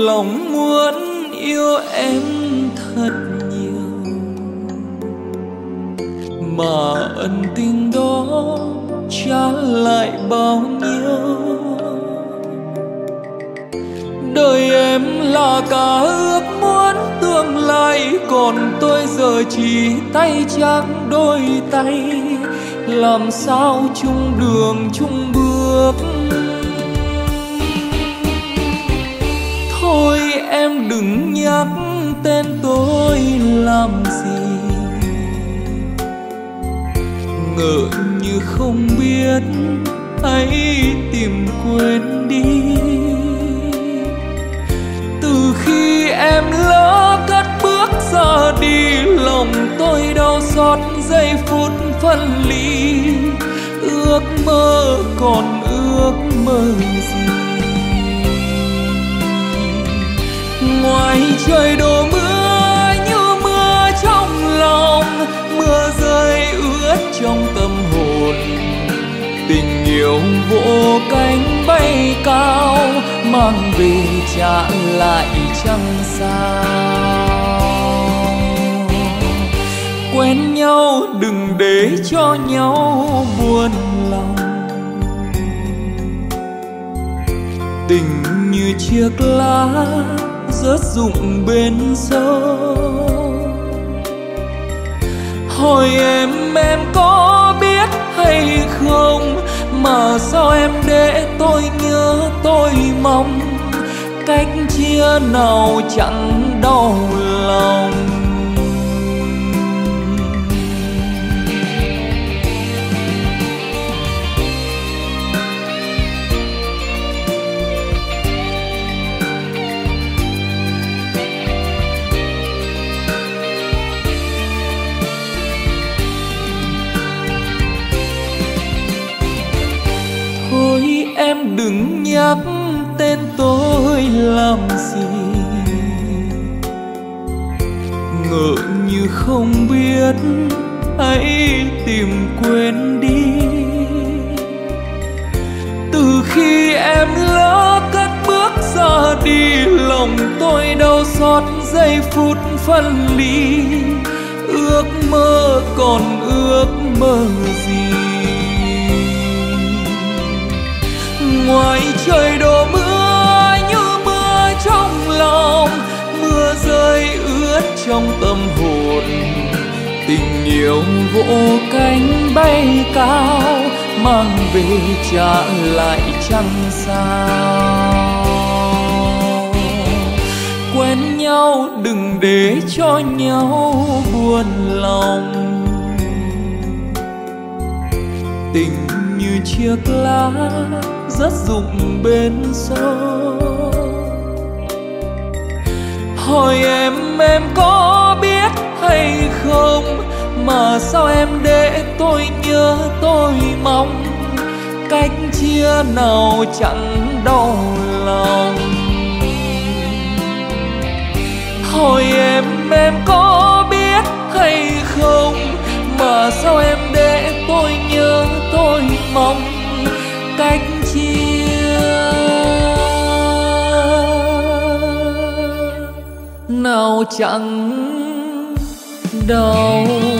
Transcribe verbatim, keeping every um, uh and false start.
lòng muốn yêu em thật nhiều, mà ân tình đó trả lại bao nhiêu. Đời em là cả ước muốn tương lai, còn tôi giờ chỉ tay trắng đôi tay, làm sao chung đường chung bước. Thôi em đừng nhắc tên tôi làm gì, ngỡ như không biết hãy tìm quên đi. Từ khi em lỡ cất bước ra đi, lòng tôi đau xót giây phút phân ly. Ước mơ còn ước mơ gì, ngoài trời đổ mưa như mưa trong lòng, mưa rơi ướt trong tâm hồn. Tình yêu vỗ cánh bay cao, mang về trả lại chẳng sao. Quen nhau đừng để cho nhau buồn lòng, tình như chiếc lá rớt rụng bên sông. Hỏi em em có biết hay không, mà sao em để tôi nhớ tôi mong, cách chia nào chẳng đau lòng. Thôi em đừng nhắc tên tôi làm gì, ngỡ như không biết hãy tìm quên đi. Từ khi em lỡ cất bước ra đi, lòng tôi đau xót giây phút phân ly. Ước mơ còn ước mơ gì, ngoài trời đổ mưa như mưa trong lòng, mưa rơi ướt trong tâm hồn. Tình yêu vỗ cánh bay cao, mang về trả lại chẳng sao. Quen nhau đừng để cho nhau buồn lòng, tình như chiếc lá rớt rụng bên sông. Hỏi em em có biết hay không, mà sao em để tôi nhớ tôi mong, cách chia nào chẳng đau lòng. Hỏi em em có biết hay không, mà sao em để tôi nhớ tôi mong, cách chia nào chẳng đau